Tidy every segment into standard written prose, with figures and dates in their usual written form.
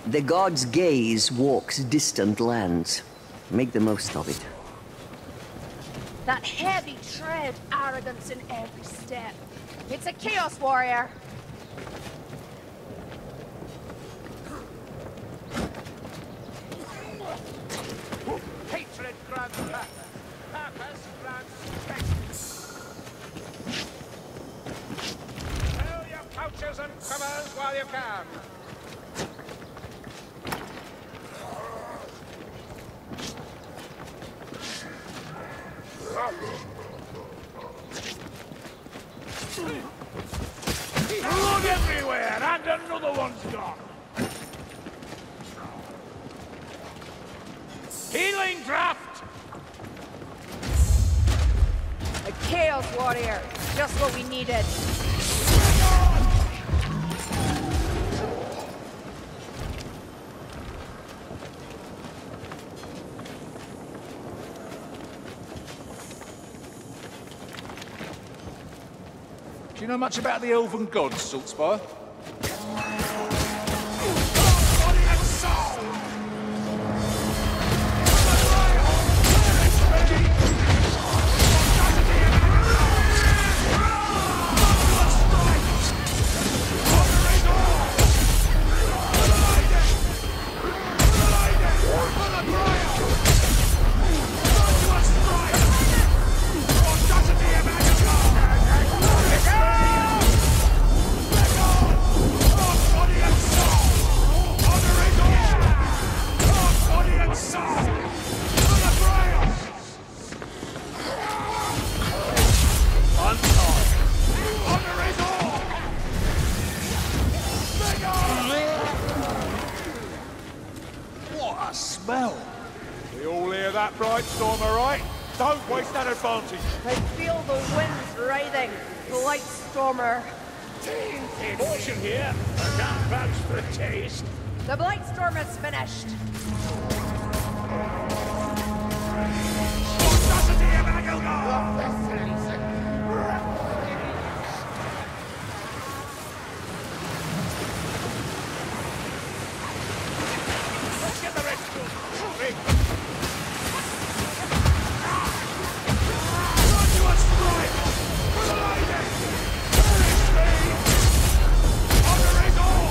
The god's gaze walks distant lands. Make the most of it. That heavy tread, arrogance in every step. It's a Chaos Warrior. Hatred grants purpose grants strength. Fill your pouches and covers while you can. Look everywhere, and another one's gone. Healing draft! A Chaos Warrior. Just what we needed. Do you know much about the elven gods, Saltspire? What a smell! We all hear that, Brightstormer, right? Don't waste that advantage. I feel the winds riding. Blightstormer. Caution here. I can't vouch for the taste. The Blightstorm is finished. Audacity of Agelgar! Let's get the rest of them. Run to a strike! For the lady! Finish me! Honor is all!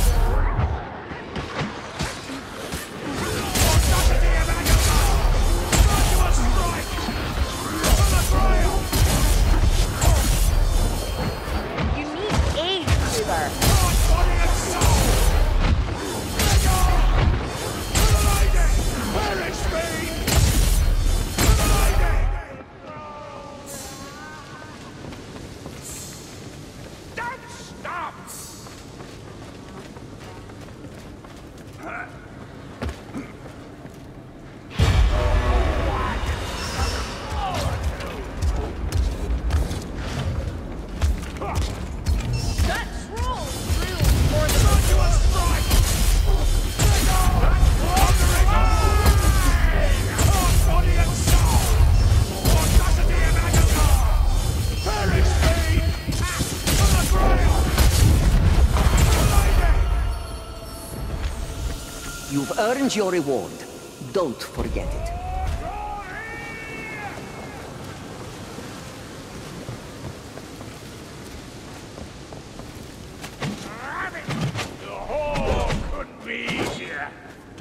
Audacity of Agelgar! Run to a strike! For the trail! You need aid, Kruber. Body and soul! Let go! For the lady! Perish me! For the lady! Don't stop! That troll drew more than Run to a strike! Let go! Honor is all! Body and soul! Audacity of Agelgar! Perish me! For the grail! For the lady! You've earned your reward. Don't forget it. Oh, couldn't be easier.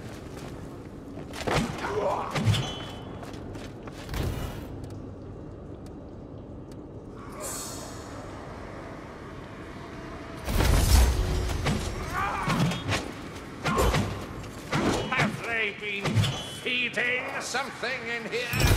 Have they been feeding something in here?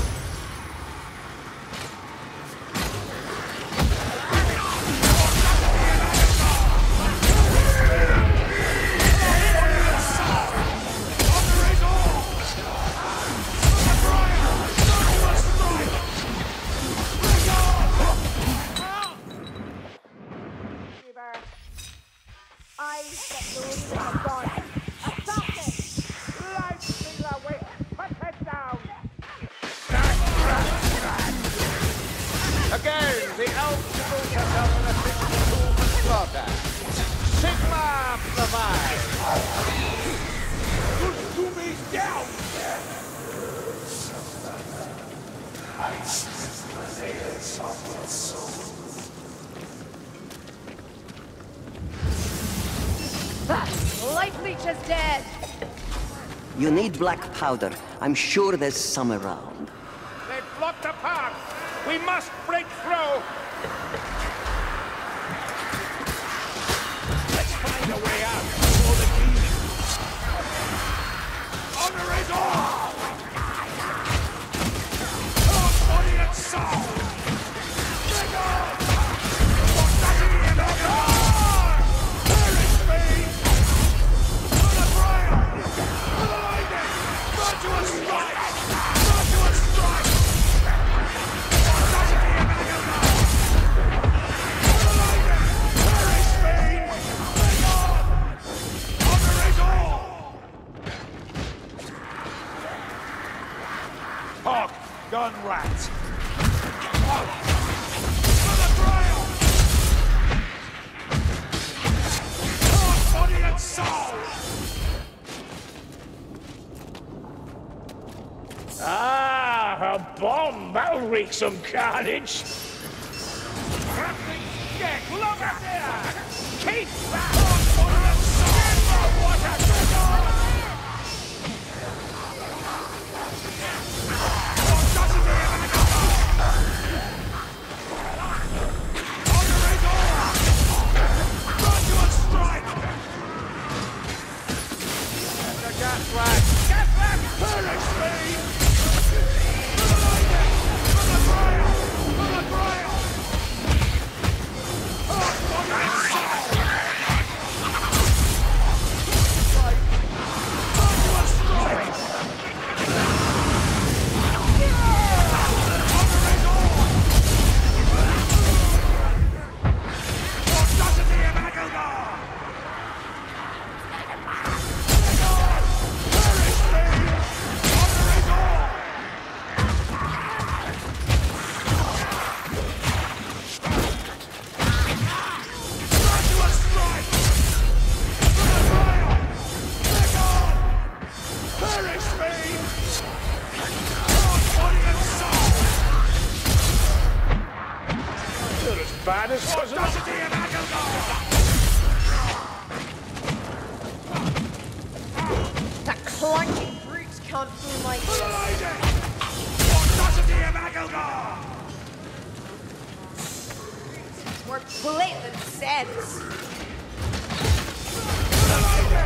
I get the leader of God. Assassin! Lightning away! Put head down! Again, the elf devotes herself in a fixed tool for slaughter. Sigma provides! Life leech is dead. You need black powder. I'm sure there's some around. They've blocked the path! We must break through! Let's find a way out before the demons! Honor is all! Our body and soul! Bring on! What does he in the guard? Perish me! For the prayer! For the lightning! Virtuous strike! Virtuous strike! What does he in the guard? For the lightning! Perish me! Bring on! Honor is all! Hog, gun rat! For the trail! Heart, body, and soul! Ah, a bomb! That'll wreak some carnage! Crafting stick! Look at there! Keep that! Heart, body, and soul! What a trigger! What doesn't he have in the Honor is all! Virtuous strike! The gas flag! Gas flag! Perish me! For the lightning! For the trail! For the trail! Heart, body, and soul! Virtuous strike! Honor is all! What doesn't he have in the Perish me! Honor is all! Virtuous strike! For the trail! Lick on! Perish me! Heart, body, and soul! You're as bad as what doesn't he have in That clunky brutes can't fool my For the ears. lady! What doesn't he have Agelgar? More blatant sense. For the lady!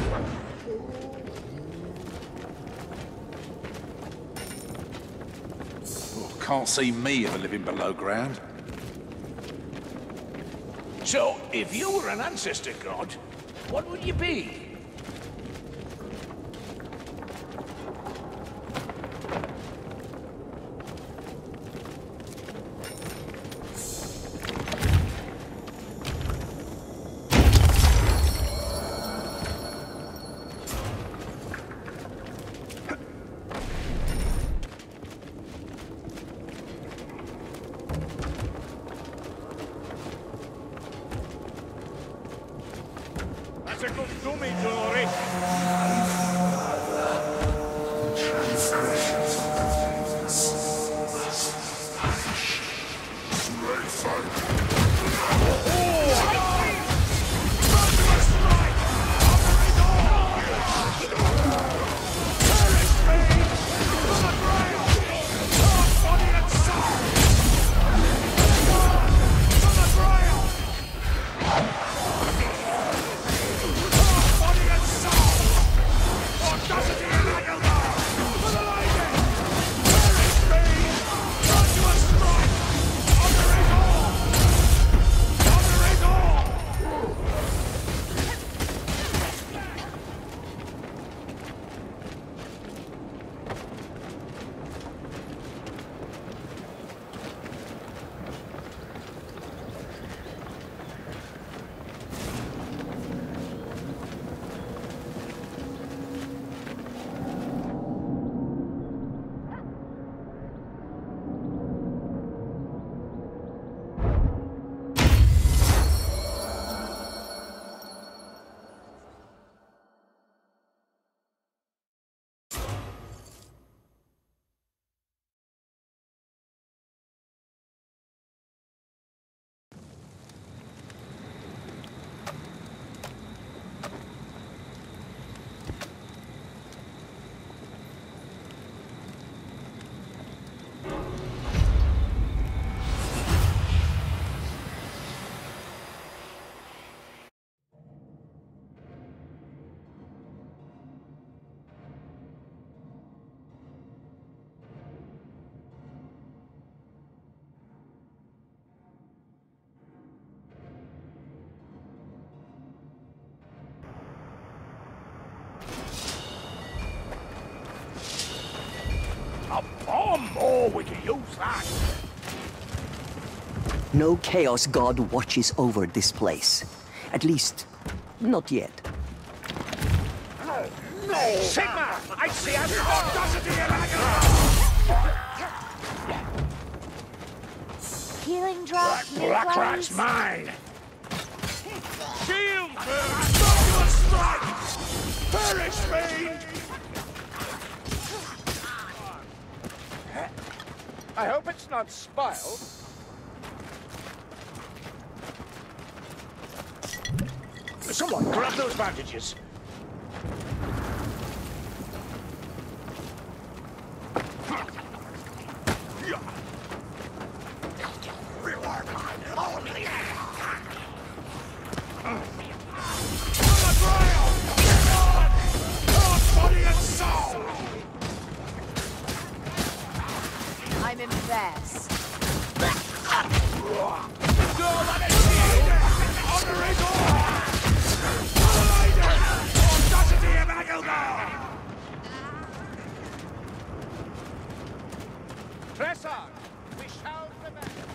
Oh, can't see me ever living below ground. So, if you were an ancestor god, what would you be? That's a good dummy, Dory. Oh, we can use that. No Chaos God watches over this place. At least, not yet. No! Sigma! I see a audacity in Healing drop, Blackrat's mine! Shield! Fabulous strike! Perish, fiend! I hope it's not spoiled. Someone grab those bandages. I'm impressed. Press on! We shall prevail!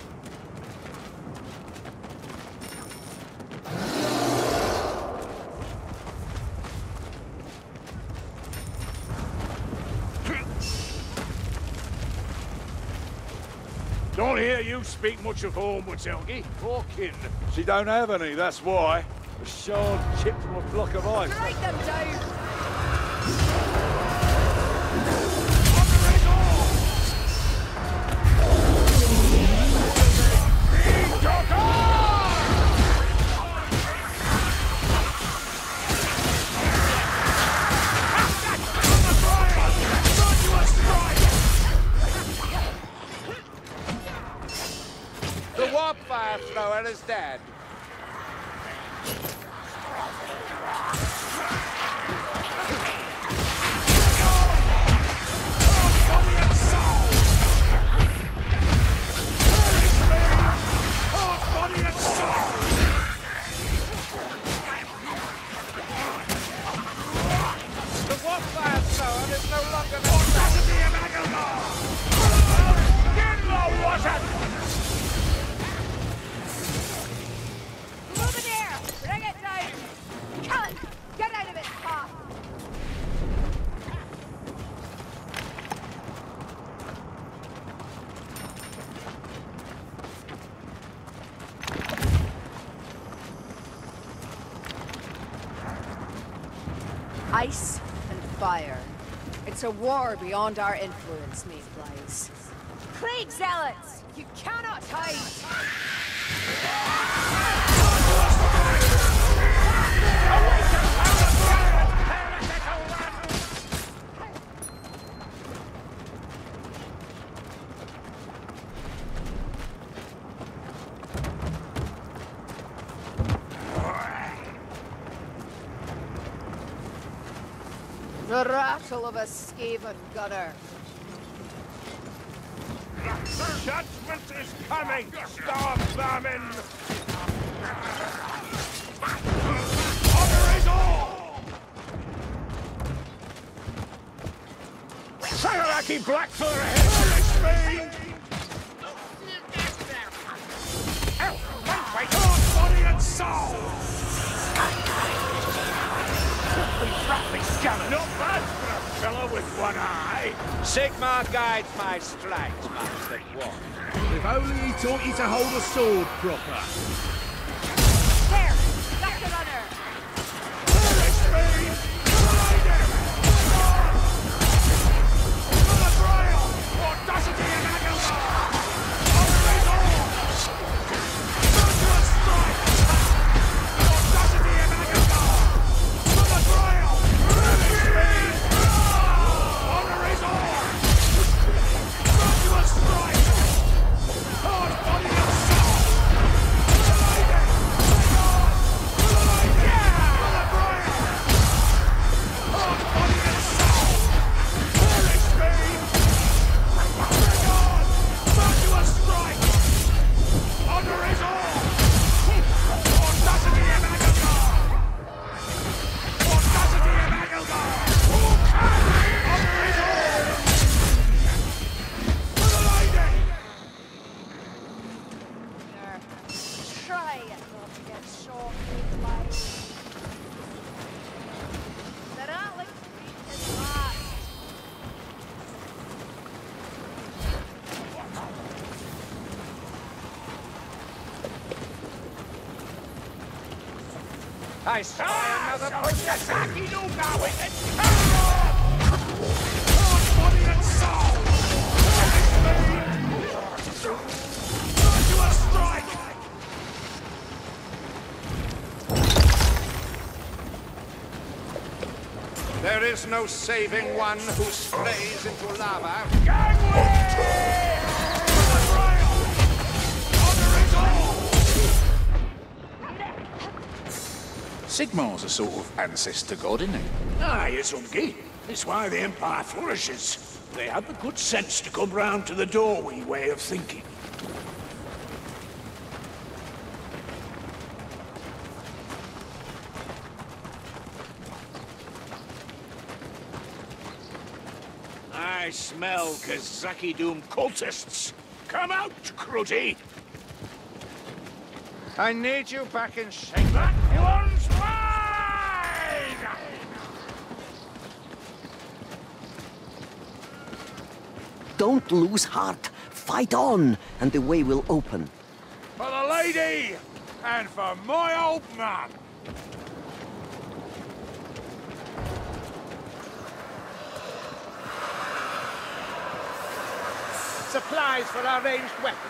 Don't hear you speak much of home, Matilgi, or kin. She don't have any, that's why. A shard chipped from a block of ice. Strike them down! The warp fire thrower is dead. The warp fire thrower is no longer the Luminaire! Bring it down! Cullen, get out of its path! Ice and fire. It's a war beyond our influence, Mayflies. Plague Zealots! You cannot hide! The rattle of a Skaven gunner. Judgment is coming, storm vermin! Honor is all! Sagaraki Blackfur ahead! Lord, body and soul! Not bad for a fellow with one eye! Sigmar guides my strikes, Master One. If only he taught you to hold a sword proper. There! That's the runner! Strike! Hard body and soul! I spy another Pusasaki no going and Body and soul! To a strike! there is no saving one who strays into lava. Gangway! To the trail! Honor is all! Sigmar's a sort of ancestor god, isn't he? Aye, it's Ungi. It's why the Empire flourishes. They have the good sense to come round to the doorway way of thinking. I smell Kazaki Doom cultists. Come out, Cruddy! I need you back in shape. That one's mine! Don't lose heart. Fight on, and the way will open. For the lady! And for my old man! Supplies for our ranged weapons.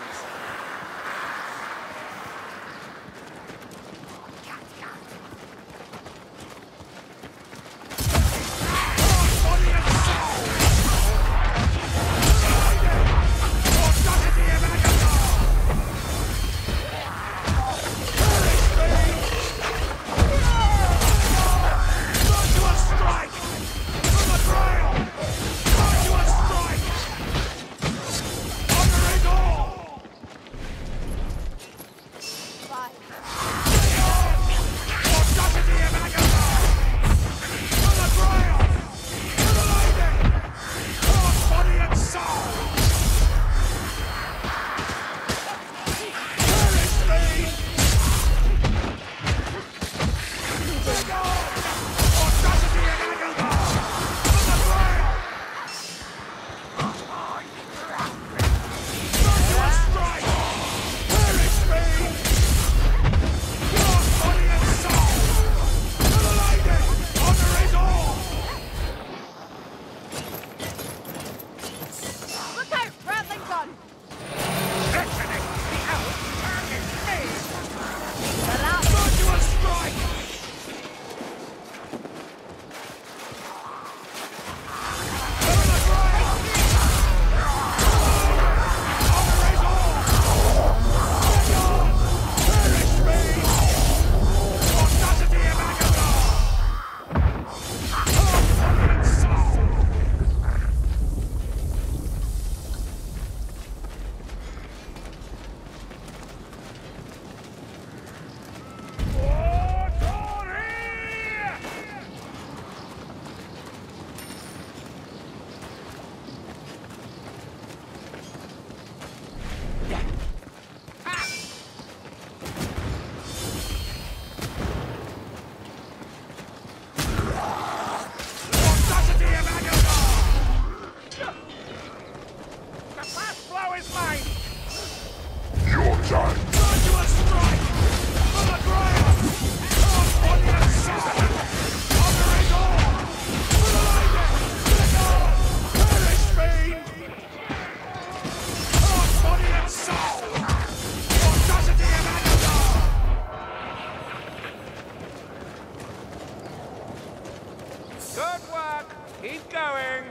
Keep going.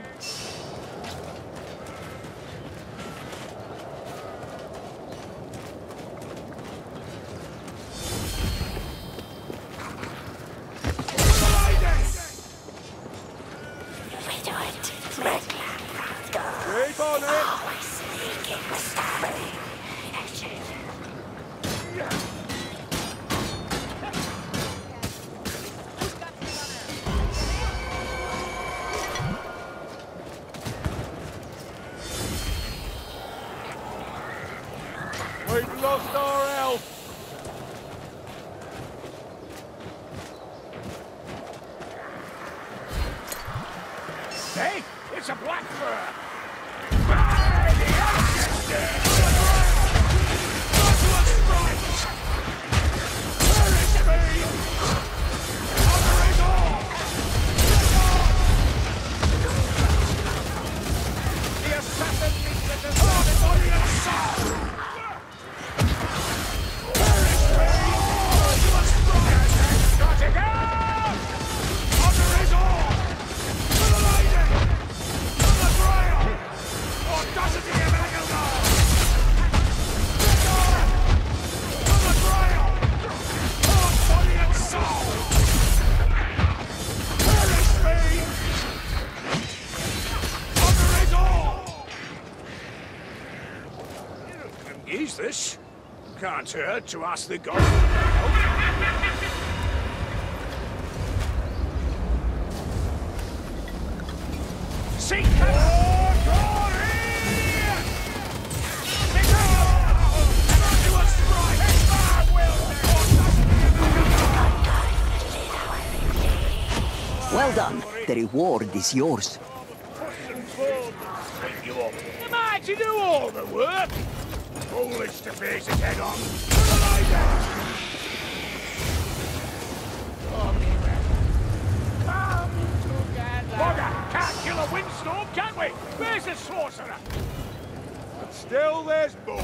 Keep on it! We've lost our elf! Hey, it's a black fur! is this? Can't hurt to ask the god for help. See? Well done. The reward is yours. Am I to do all the work? Foolish to face it head on. Bugger! Can't kill a windstorm, can we? Where's the sorcerer? But still there's more.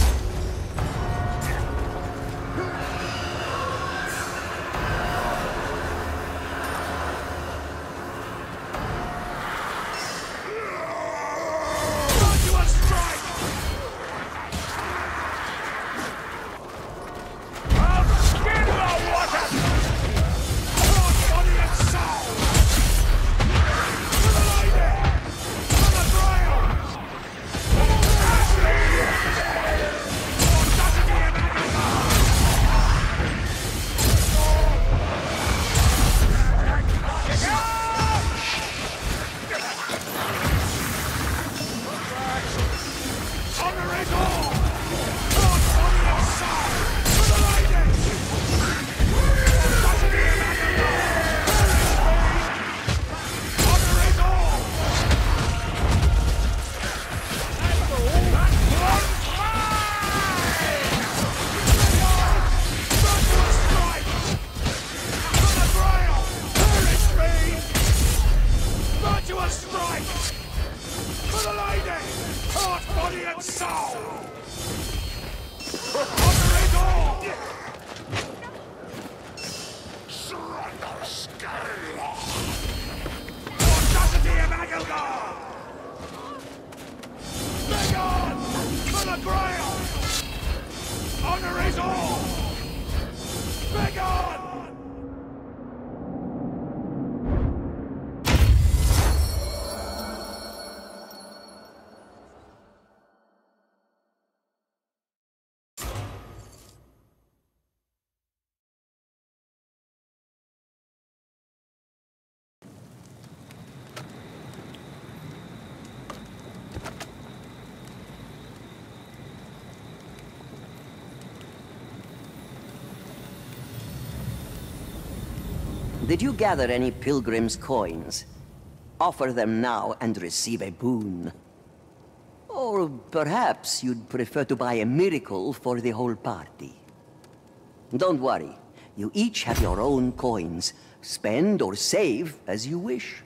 Did you gather any pilgrim's coins? Offer them now and receive a boon. Or perhaps you'd prefer to buy a miracle for the whole party. Don't worry. You each have your own coins. Spend or save as you wish.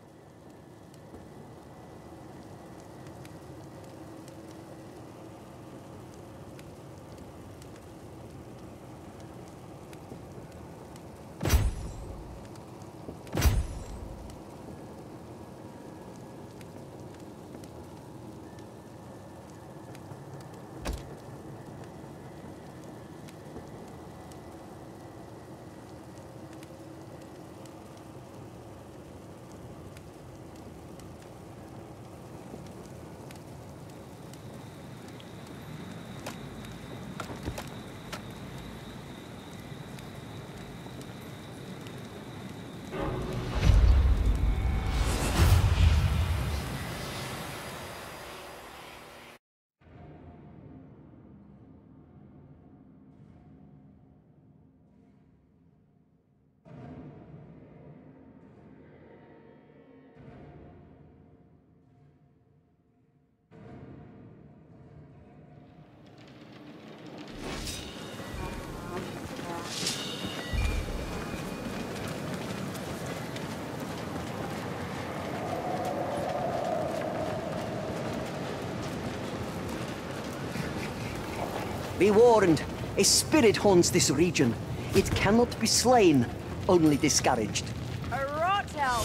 Be warned, a spirit haunts this region. It cannot be slain, only discouraged. A rot hell!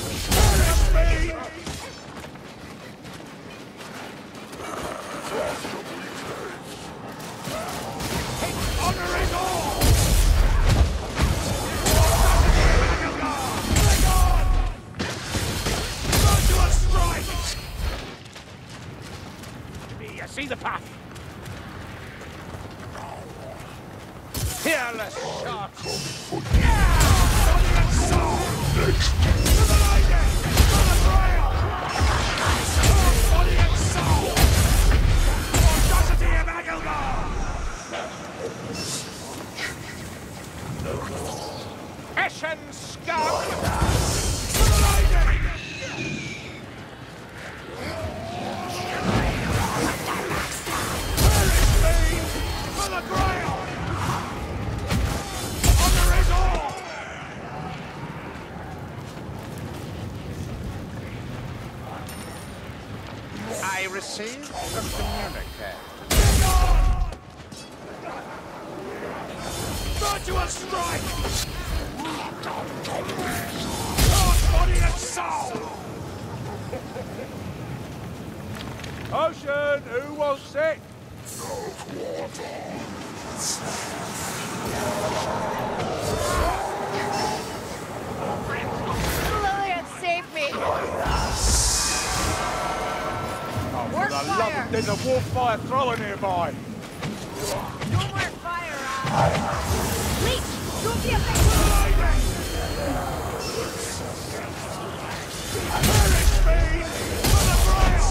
See the path. Peerless shot! Yeah! Body and soul! To the lady! To the trail! Body and soul! Audacity of Agelgar! Eshen scum! To the lady! For the Grail! Honor is all! I received a communique. Virtuous strike! Lord, body and soul! Ocean, who wants it? Lillian, save me! Work fire! There's a wolf fire thrower nearby. No more fire out! Leech! Don't be afraid! Perish me! For the Grail!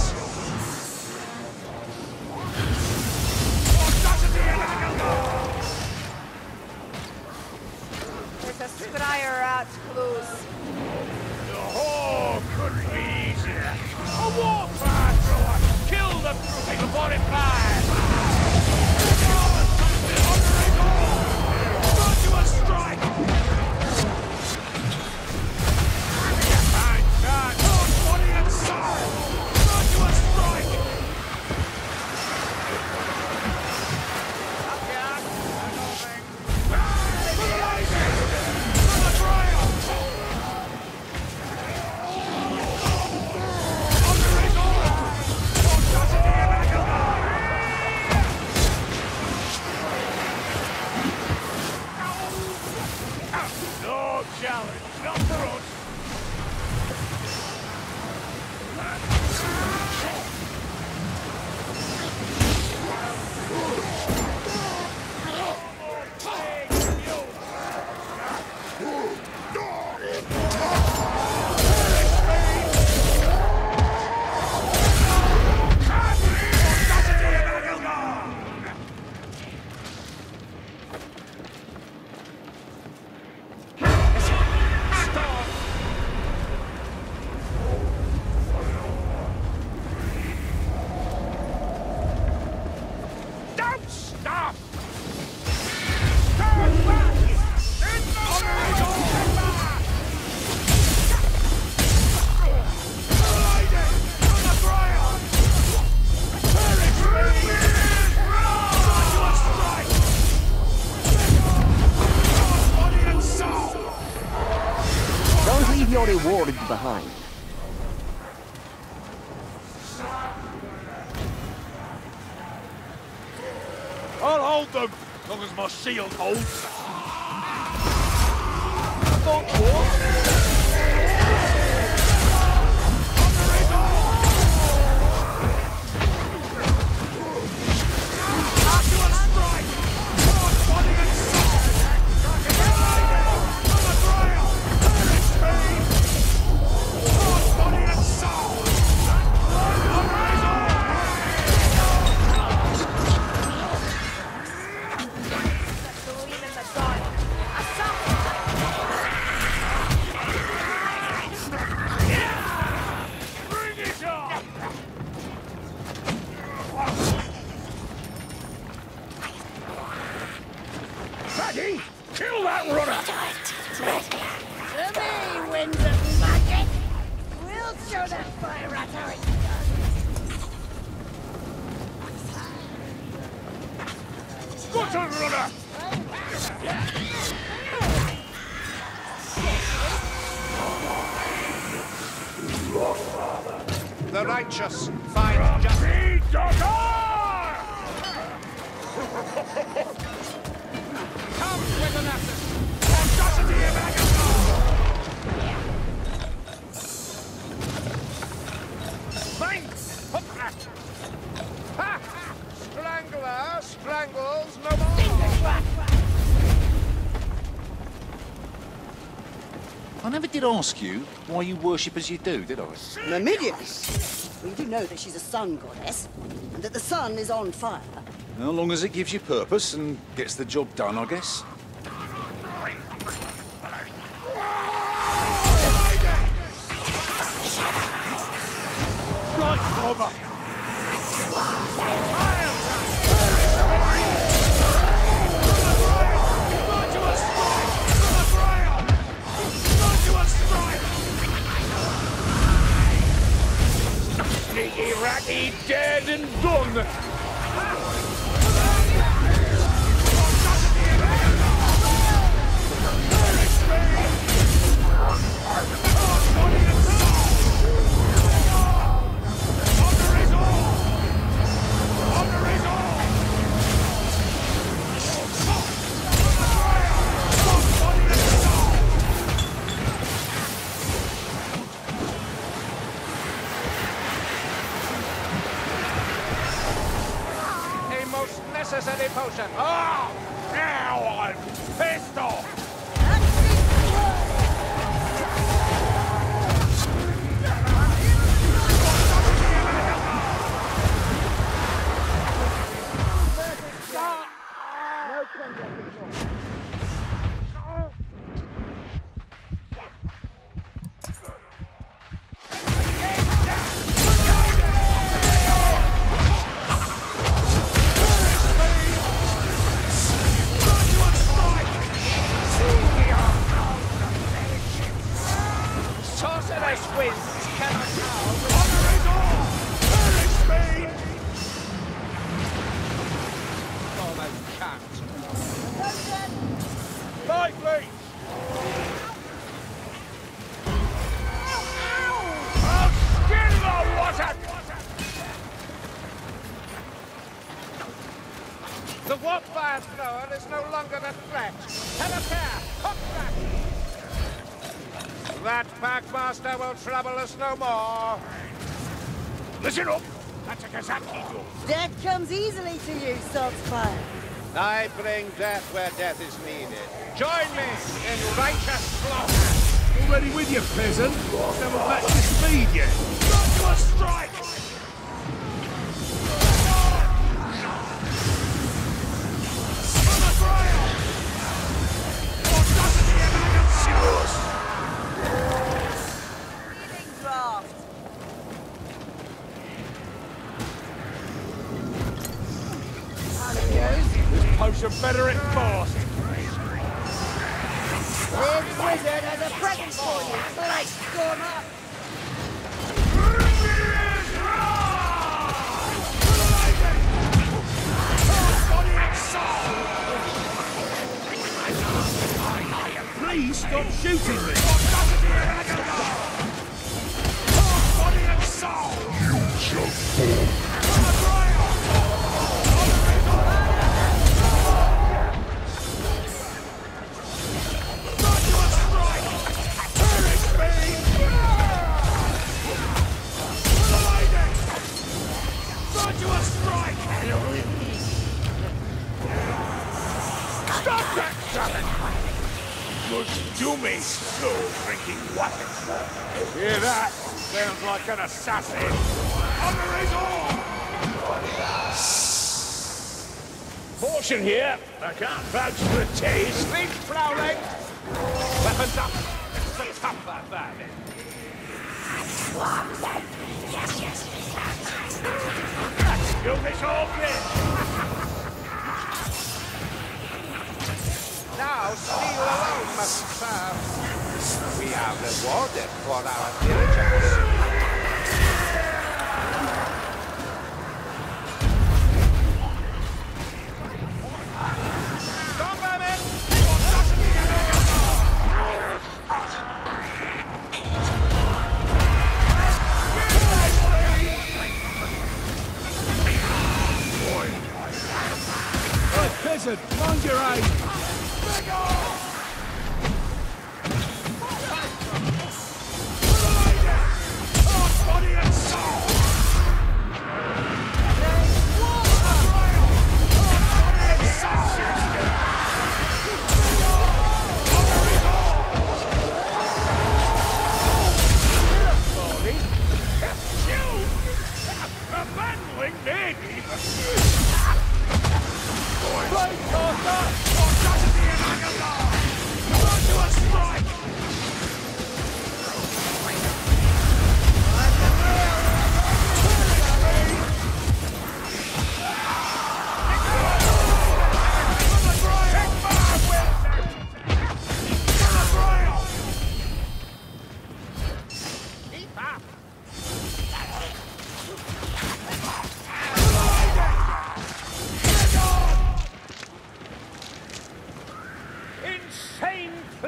Audacity of Agelgar! There's a scryer out close. Oh, couldn't be easier. A warfare thrower! Kill the fruiting before it flies! Virtuous strike! Fine shot! Lord, body and soul! Virtuous strike! Up here! For the lady! For the Grail! Honor is all! Audacity of Agelgar! No challenge, not for us! Don't stop! Turn back! In the lady! On the Grail! Perish me! Virtuous strike! Body and soul! Don't leave your reward behind. I'll hold them, as long as my shield holds. Thought Virtuous strike! Lord, body and soul! On the Grail! Perish me! Lord, body and soul! Honor is all! Believe in the dawn. Assault! Bring it on! Maggie, kill that runner! To me, winds of magic! We'll show that fire rat how it's done! Button runner! The righteous find justice. Come with an assist! Audacity of Agelgar! Mine! Ha! Strangler strangles no more! I never did ask you why you worship as you do, did I? Myrmidons. We do know that she's a sun goddess, and that the sun is on fire. As long as it gives you purpose and gets the job done, I guess. Right, over! Sneaky ratty, dead and gone! Necessary potion. Ah! Now I'm pissed off! The warp-fire thrower is no longer a threat. Have a care! Hook back! That Packmaster will trouble us no more. Listen up! That's a Kazaki door. Death comes easily to you, Saltzfire. I bring death where death is needed. Join me in righteous slaughter! Already with you, peasant? Haven't matched your speed yet. Not to a strike! Potion better at fast. This wizard has a present for you. Let's storm up. Please stop shooting me. You shall fall. Do me, soul-drinking weapon. Hear that? Sounds like an assassin. Under his arm! Portion here. I can't vouch for the taste. Leave prowling! Weapons up! It's a tougher bandit. Do this all clear. Now, steel alone must serve. We are rewarded for our diligence. Don't let it! Right, peasant, mind your aim.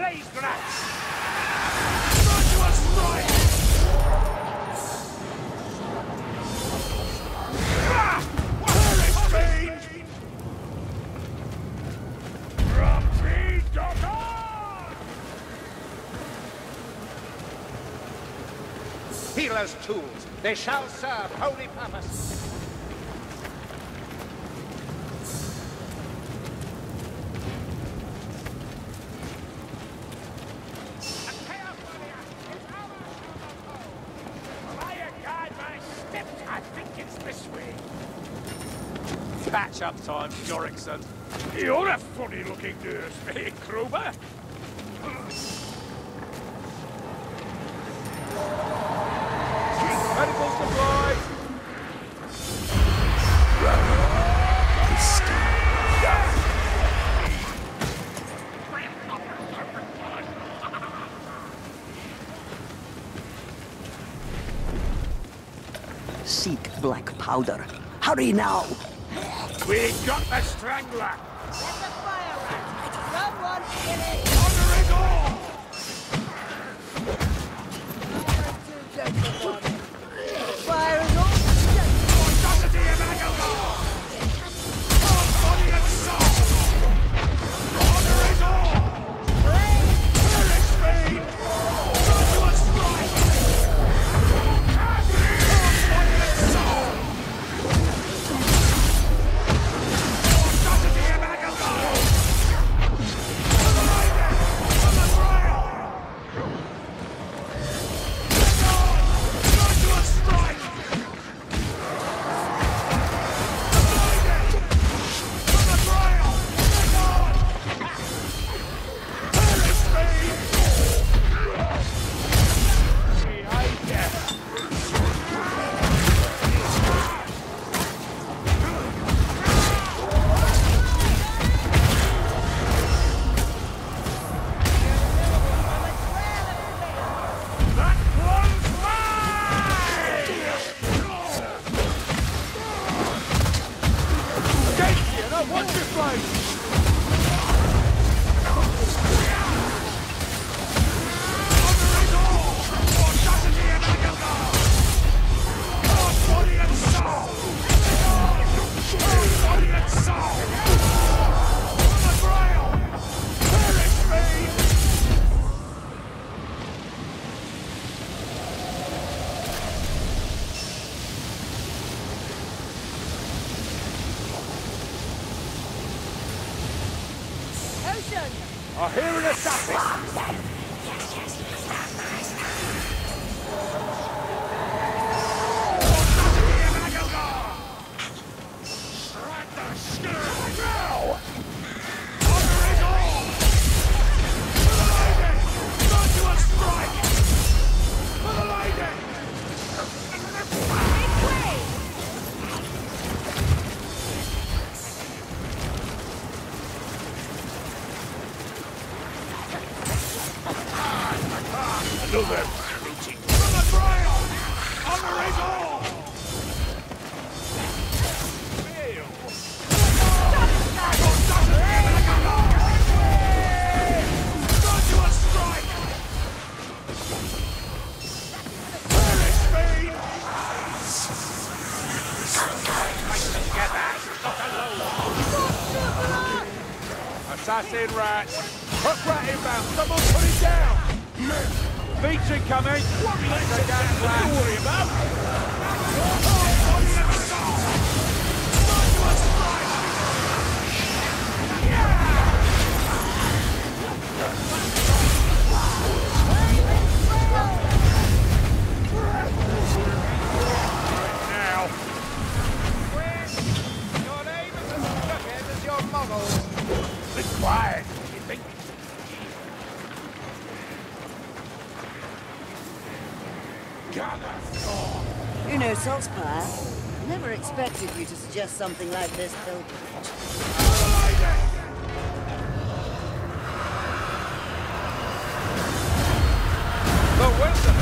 blaze rats! Virtuous strike! Perish fiend! From tree to dawn! Healer's tools. They shall serve holy purpose. Catch-up time, Jorikson. You're a funny-looking nurse, eh, Kruber? Medical supplies! Seek black powder. Hurry now! We got the strangler! Get the fire rat! Someone kill it! Under it all! Fire is all! Audacity of Agelgar! Hard body and soul! Under it all! Perish fiend! Virtuous strike! Hard body and soul! Audacity of Agelgar! For the lady! For the trail! Virtuous strike! Watch your place! Ocean! I hear an assassin! Another recruiting. For the trail! Honor is all! Virtuous strike! Perish fiend! Together, not alone. Assassin rat. Hook rat inbound. Someone put him down. Beach incoming. What legs down? What do you worry about? Now. Your name is as crooked as your models. Be quiet. You think? You know, Saltzpyre, never expected you to suggest something like this, Pilgrimage. The wisdom.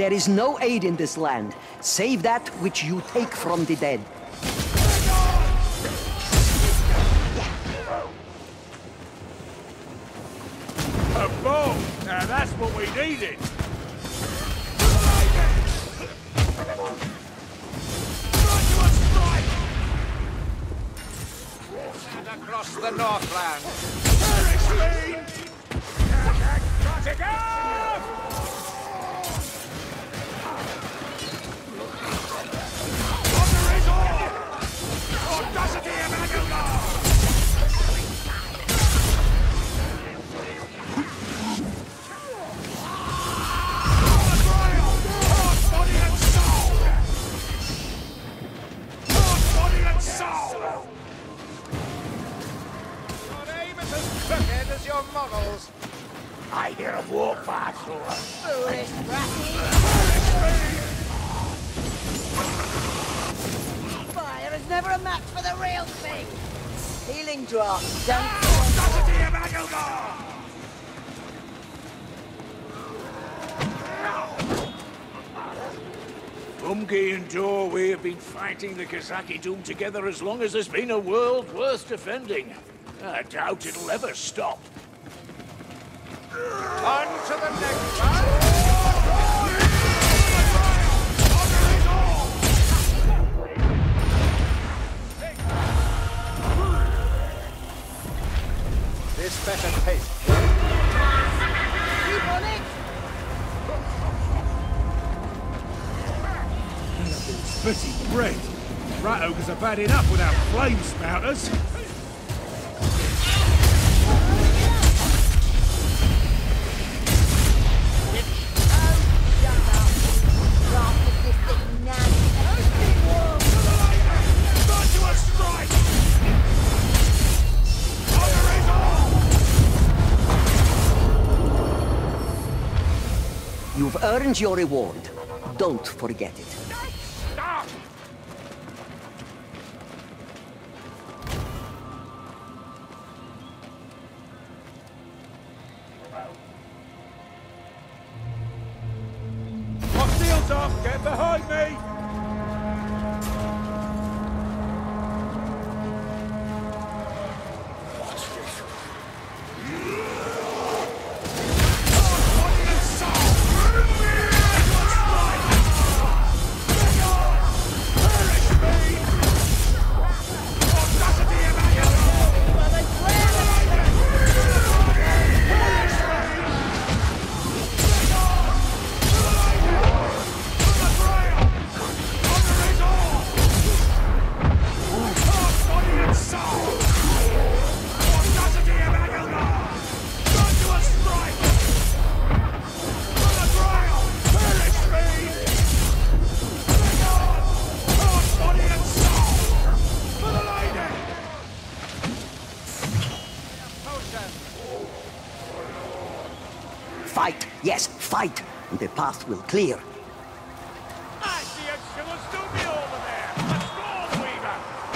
There is no aid in this land, save that which you take from the dead. A bow! Now that's what we needed! And across the Northland! Got it out! As your models. I hear a war patrol. Foolish bratty! Fire is never a match for the real thing. Healing drop. Don't. Umgi and Dor, we have been fighting the Kazaki Doom together as long as there's been a world worth defending. I doubt it'll ever stop. On to the next one! This better taste. Keep on it. Spitty bread! Rat ogres are bad enough without flame spouters! You've earned your reward. Don't forget it. Hostiles up! Get behind me! Fight, yes, fight, and the path will clear. I see a Shillastoonie over there! A storm weaver!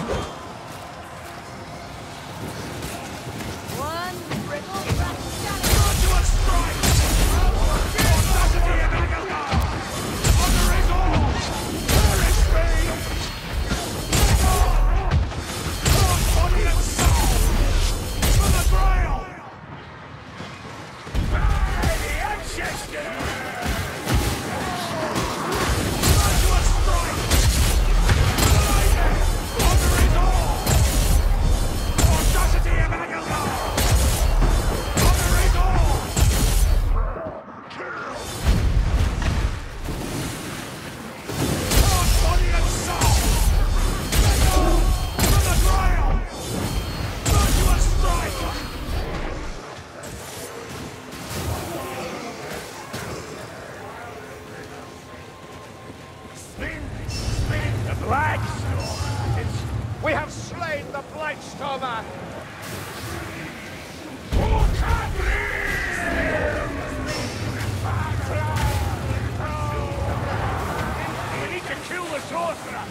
One brittle rat. To a strike! Audacity of Agelgar! Honor is all! Perish me! Body and soul! For the Grail! The ancestor! To a strike! Honor is all! Audacity of Agelgar! Honor is all! Body and soul! For the Grail! To a strike! The Blackstorm! We have slain the Blightstormer! We need to kill the sorcerer!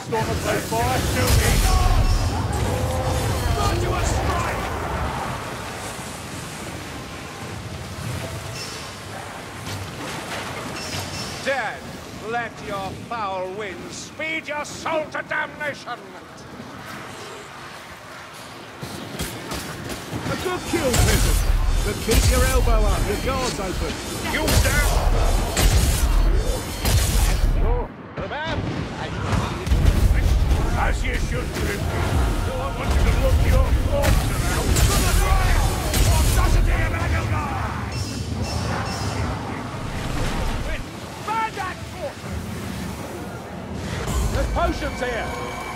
storm of blue fire. Run to a strike! Dead, let your foul winds speed your soul to damnation! A good kill, peasant. But keep your elbow up, your guard's open. You down! As you should do. No one wants you to look your thoughts around. To the trial! Audacity of Aguilar! Burn that fort! There's potions here!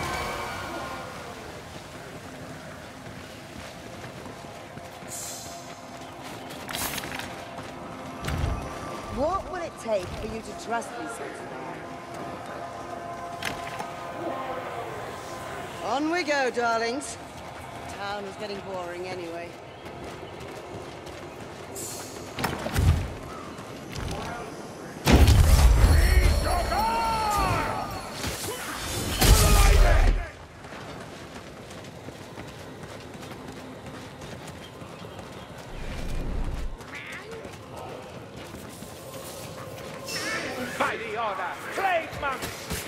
What will it take for you to trust me, Sansadar? On we go, darlings. The town is getting boring anyway. By the order, plague monks!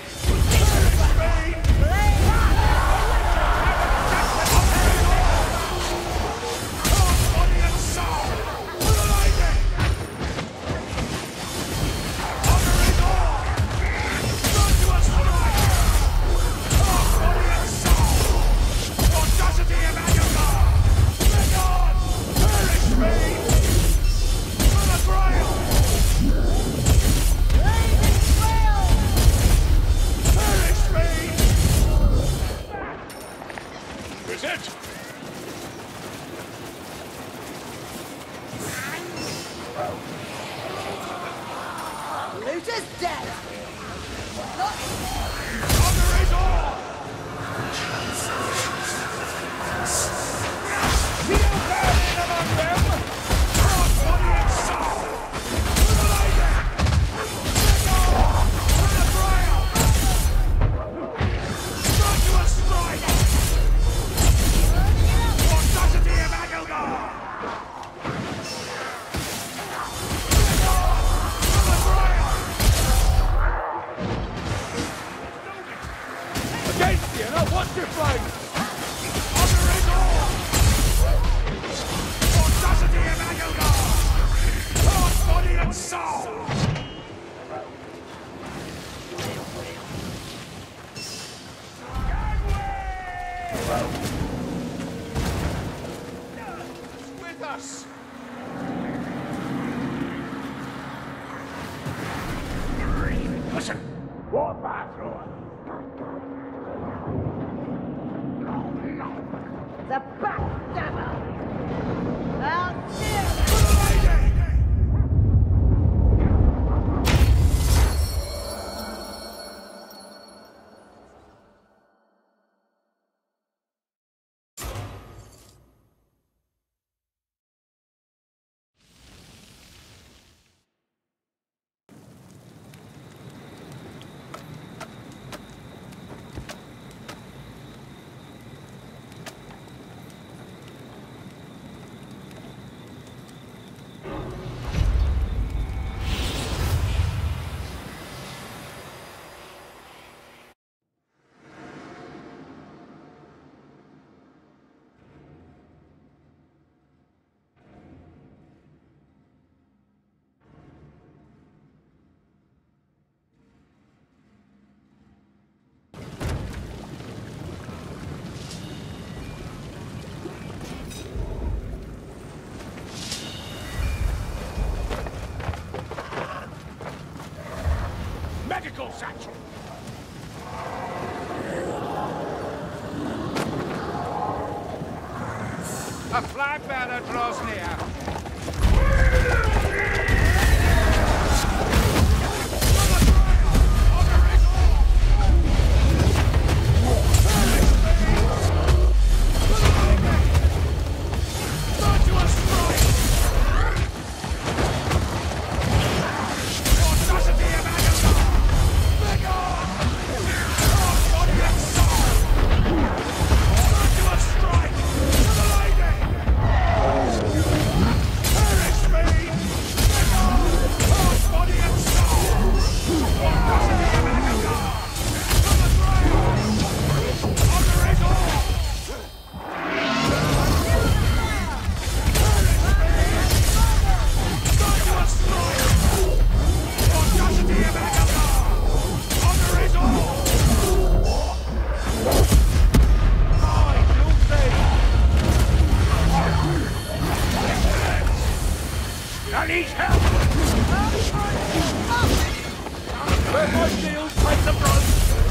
Looter's dead! What's your flame? Audacity of Aguilar! Heart, body, and soul! With us! Listen, war bathroom. The backstabber! Out here! Medical satchel! A flag bearer draws near. Audacity of Aguilar! I need help! Let my shield take the brunt!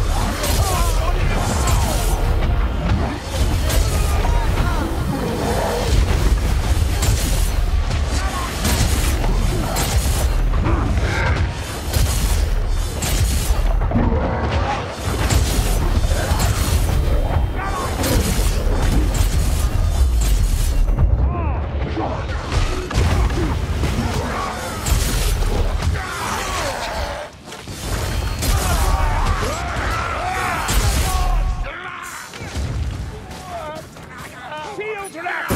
Shields are out!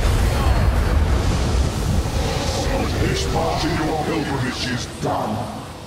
This part of your pilgrimage is done.